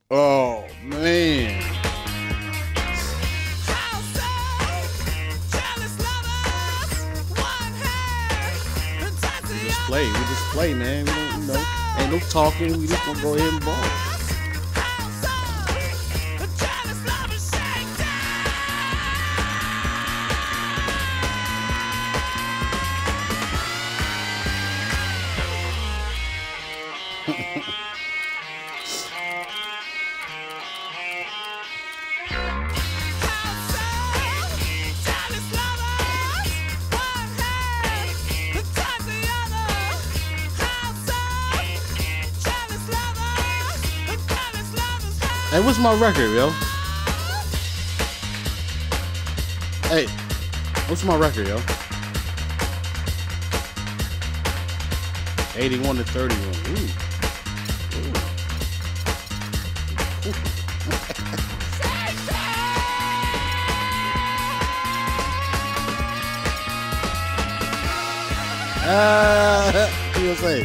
Oh, man. We just play, man. We don't, ain't no talking. We just gonna go ahead and ball. Hey, what's my record, yo? Hey, what's my record, yo? 81 to 31. Ooh. USA.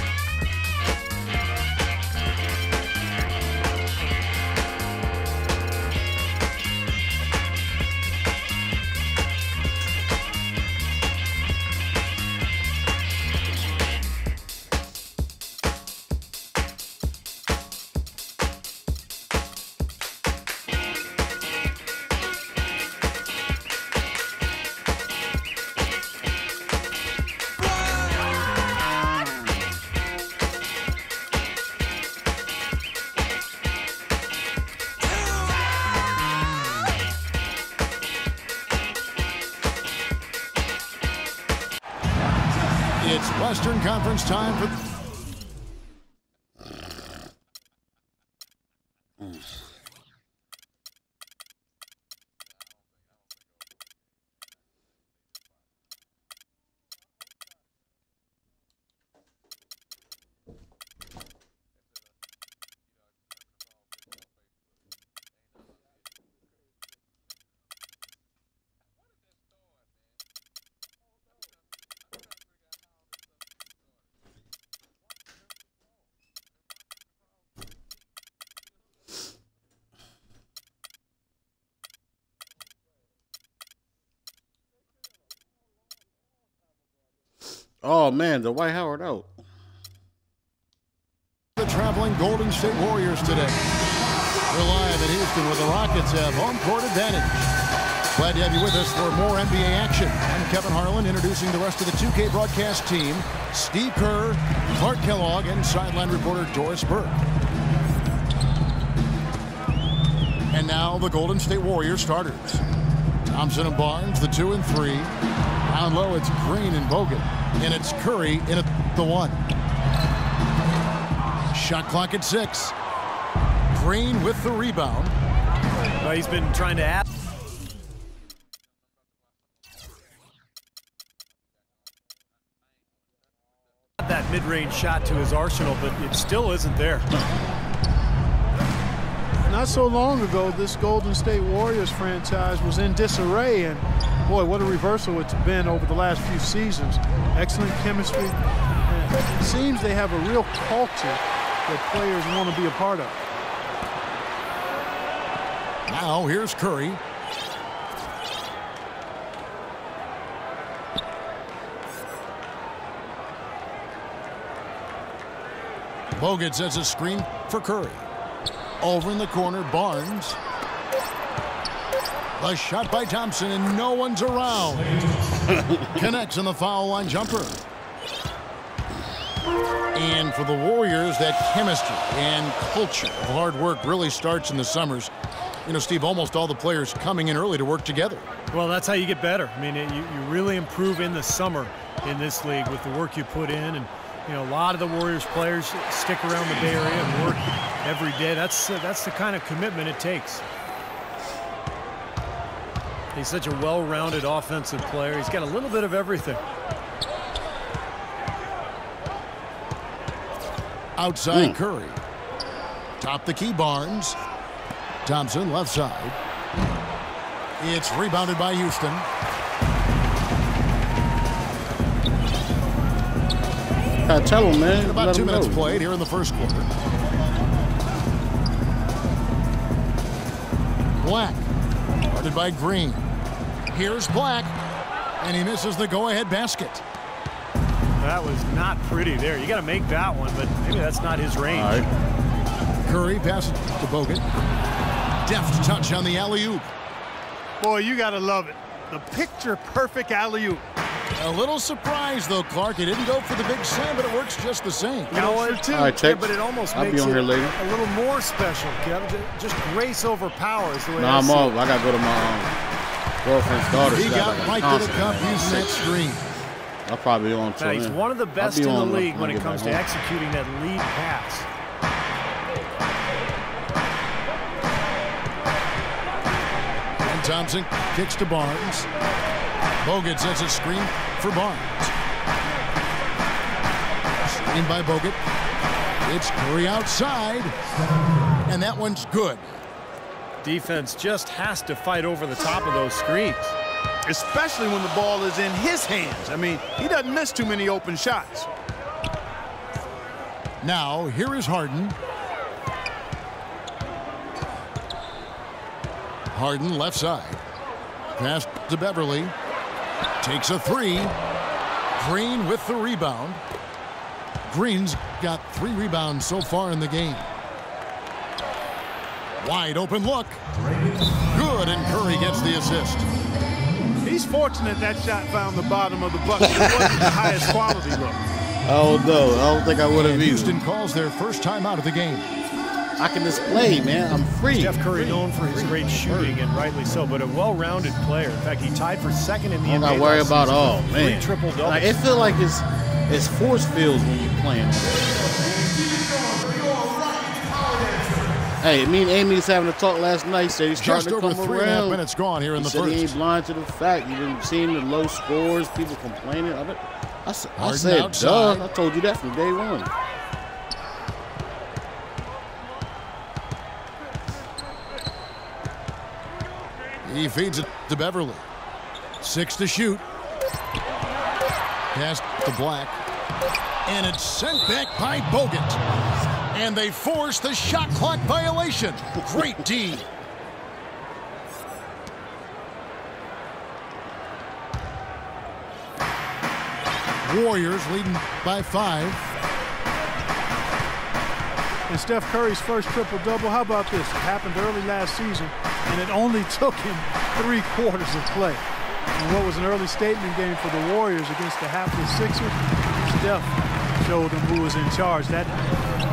It's Western Conference time for... Oh, man, the Dwight Howard out. The traveling Golden State Warriors today. We're live at Houston where the Rockets have home court advantage. Glad to have you with us for more NBA action. I'm Kevin Harlan, introducing the rest of the 2K broadcast team. Steve Kerr, Clark Kellogg, and sideline reporter Doris Burke. And now the Golden State Warriors starters. Thompson and Barnes, the 2 and 3. Down low, it's Green and Bogut. And it's Curry in at the 1. Shot clock at 6. Green with the rebound. Well, he's been trying to add that mid-range shot to his arsenal, but it still isn't there. Not so long ago, this Golden State Warriors franchise was in disarray, and boy, what a reversal it's been over the last few seasons. Excellent chemistry. And it seems they have a real culture that players want to be a part of. Now here's Curry. Bogut sets a screen for Curry. Over in the corner, Barnes. The shot by Thompson, and no one's around. Connects on the foul line jumper. And for the Warriors, that chemistry and culture of hard work really starts in the summers. You know, Steve, almost all the players coming in early to work together. Well, that's how you get better. I mean, you really improve in the summer in this league with the work you put in. And, you know, a lot of the Warriors players stick around the Bay Area and work every day. That's the kind of commitment it takes. He's such a well-rounded offensive player. He's got a little bit of everything. Outside Curry. Top the key, Barnes. Thompson, left side. It's rebounded by Houston. Tell him, man. About 2 minutes played here in the first quarter. Black. Guarded by Green. Here's Black. And he misses the go-ahead basket. That was not pretty there. You got to make that one, but maybe that's not his range. All right. Curry passes to Bogut. Deft touch on the alley-oop. Boy, you got to love it. The picture-perfect alley-oop. A little surprised, though, Clark. He didn't go for the big slam, but it works just the same. You know what? All right, check. Yeah, but it almost I'll makes be on it here later. a little more special, Kevin. Just grace over power is the way No, I I'm see off. it. I got to go to my girlfriend's daughter. He She got like right to the concert, cup man. using that screen. I'll probably be on Now, till he's then. one of the I'll best be in the on league when when I it get comes to back home. executing that lead pass. And Thompson kicks to Barnes. Bogut sets a screen for Barnes. Screen by Bogut. It's Curry outside. And that one's good. Defense just has to fight over the top of those screens. Especially when the ball is in his hands. I mean, he doesn't miss too many open shots. Now, here is Harden. Harden left side. Pass to Beverly. Takes a three. Green with the rebound. Green's got 3 rebounds so far in the game. Wide open look. Good, and Curry gets the assist. He's fortunate that shot found the bottom of the bucket. It wasn't the highest quality look. Oh, no. I don't think I would have And either. Houston calls their first time out of the game. I can display, man. I'm free. Steph Curry known for his great shooting, and rightly so, but a well-rounded player. In fact, he tied for second in the I don't NBA got to worry last about, season oh, with man. 3 triple-doubles. Like, it feel like it's force fields when you're playing. Hey, me and Amy was having a talk last night. Said he's Just starting to over come 3.5 around. minutes gone here in He the said he ain't first. blind to the fact. You've been seeing the low scores, people complaining. I Harden said, outside. duh. I told you that from day one. He feeds it to Beverly. 6 to shoot. Pass to Black. And it's sent back by Bogut. And they force the shot clock violation. Great D. Warriors leading by 5. And Steph Curry's first triple-double, how about this? It happened early last season, and it only took him 3 quarters of play. And what was an early statement game for the Warriors against the hapless Sixers, Steph showed them who was in charge that night.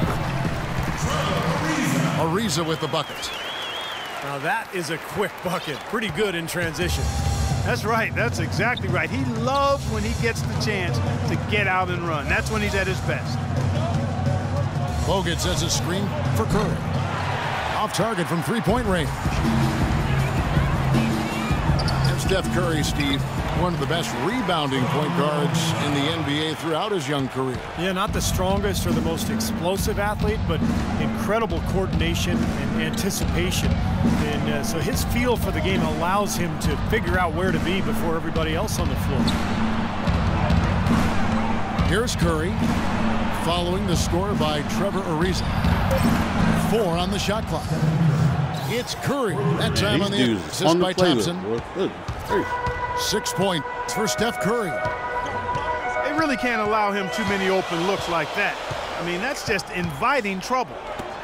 Ariza with the bucket. Now that is a quick bucket. Pretty good in transition. That's right. That's exactly right. He loves when he gets the chance to get out and run. That's when he's at his best. Bogut sets a screen for Curry. Off target from 3-point range. And Steph Curry, Steve, one of the best rebounding point guards in the NBA throughout his young career. Yeah, not the strongest or the most explosive athlete, but incredible coordination and anticipation. And so his feel for the game allows him to figure out where to be before everybody else on the floor. Here's Curry, following the score by Trevor Ariza. 4 on the shot clock. It's Curry, that time on the assist by Thompson. 6 points for Steph Curry. They really can't allow him too many open looks like that. I mean, that's just inviting trouble.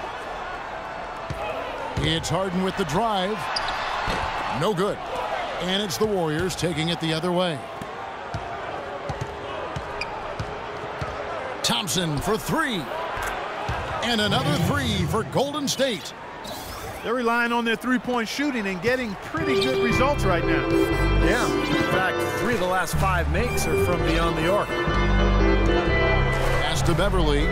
It's Harden with the drive. No good. And it's the Warriors taking it the other way. Thompson for 3. And another 3 for Golden State. They're relying on their three-point shooting and getting pretty good results right now. Yeah, in fact, 3 of the last 5 makes are from beyond the arc. Pass to Beverly.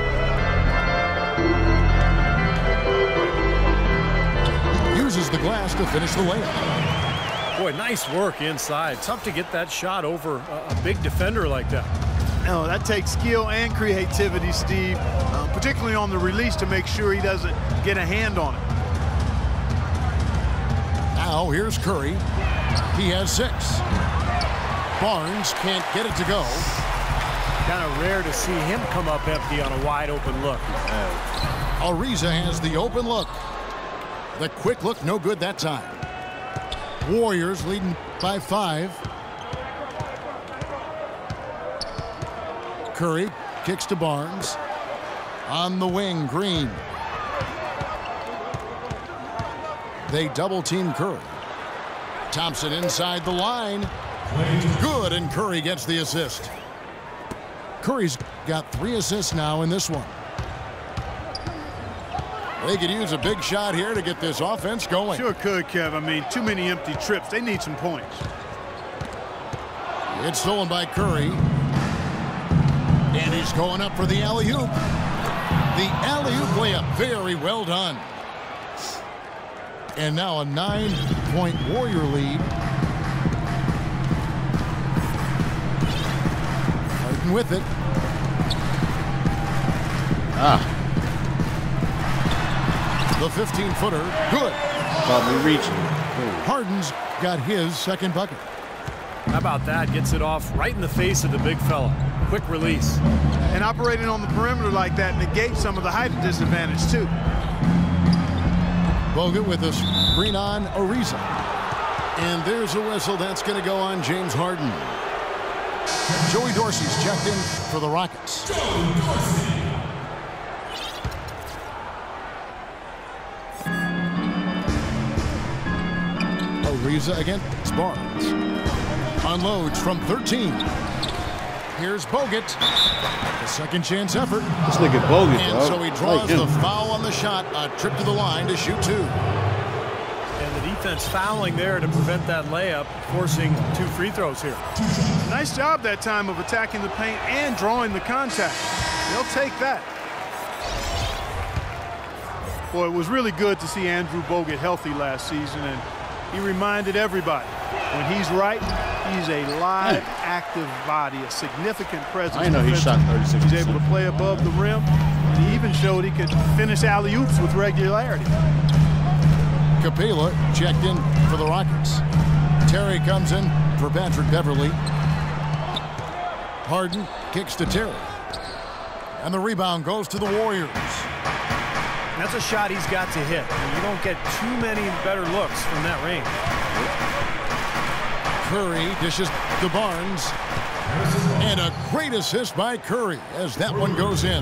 Uses the glass to finish the layup. Boy, nice work inside. Tough to get that shot over a big defender like that. No, that takes skill and creativity, Steve, particularly on the release to make sure he doesn't get a hand on it. Now here's Curry. He has 6. Barnes can't get it to go. Kind of rare to see him come up empty on a wide open look. Ariza has the open look. The quick look, no good that time. Warriors leading by 5. Curry kicks to Barnes. On the wing, Green. They double team Curry. Thompson inside the line. Good, and Curry gets the assist. Curry's got 3 assists now in this one. They could use a big shot here to get this offense going. Sure could, Kev. I mean, too many empty trips. They need some points. It's stolen by Curry. And he's going up for the alley-oop. The alley-oop layup. Very well done. And now a 9-point Warrior lead. Harden with it. The 15-footer, good. Probably reaching. Harden's got his second bucket. How about that? Gets it off right in the face of the big fella. Quick release. And operating on the perimeter like that negates some of the height disadvantage, too. Bogut with a screen on Ariza. And there's a whistle. That's going to go on James Harden. Joey Dorsey's checked in for the Rockets. Ariza against Barnes. Unloads from 13. Here's Bogut. A second chance effort. This nigga Bogut, and so he draws the foul on the shot. A trip to the line to shoot 2. And the defense fouling there to prevent that layup, forcing 2 free throws here. Nice job that time of attacking the paint and drawing the contact. They'll take that. Boy, it was really good to see Andrew Bogut healthy last season, and he reminded everybody, when he's right, he's a live, active body, a significant presence. I know he shot 36%. He's able to play above the rim. He even showed he could finish alley-oops with regularity. Capela checked in for the Rockets. Terry comes in for Patrick Beverly. Harden kicks to Terry. And the rebound goes to the Warriors. That's a shot he's got to hit. You don't get too many better looks from that range. Curry dishes to Barnes. And a great assist by Curry as that one goes in.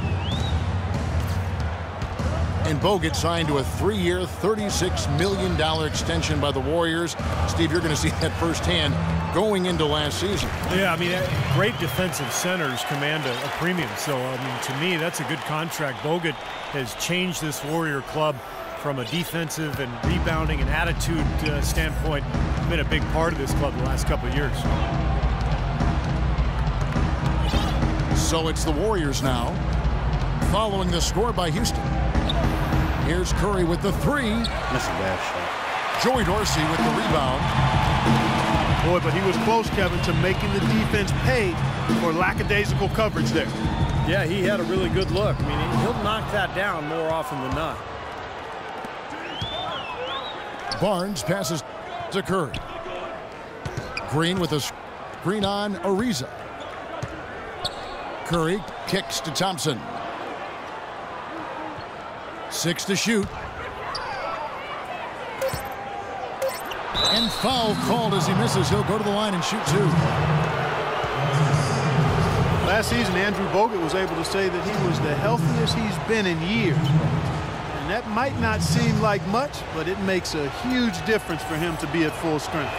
And Bogut signed to a 3-year, $36 million extension by the Warriors. Steve, you're going to see that firsthand going into last season. Yeah, I mean, great defensive centers command a premium. So, I mean, to me, that's a good contract. Bogut has changed this Warrior club from a defensive and rebounding and attitude standpoint. Been a big part of this club the last couple of years. So it's the Warriors now, following the score by Houston. Here's Curry with the 3. That's a bad shot. Joey Dorsey with the rebound. Boy, but he was close, Kevin, to making the defense pay for lackadaisical coverage there. Yeah, he had a really good look. I mean, he'll knock that down more often than not. Barnes passes to Curry. Green with a screen on Ariza. Curry kicks to Thompson. 6 to shoot. And foul called as he misses. He'll go to the line and shoot 2. Last season, Andrew Bogut was able to say that he was the healthiest he's been in years. And that might not seem like much, but it makes a huge difference for him to be at full strength.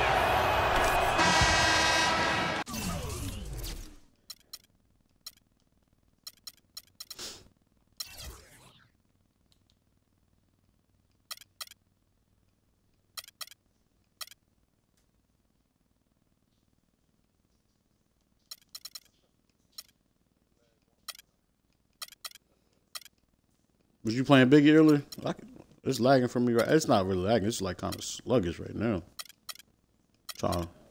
Was you playing Biggie earlier? It's lagging for me right. It's not really lagging. It's like kind of sluggish right now. Trying to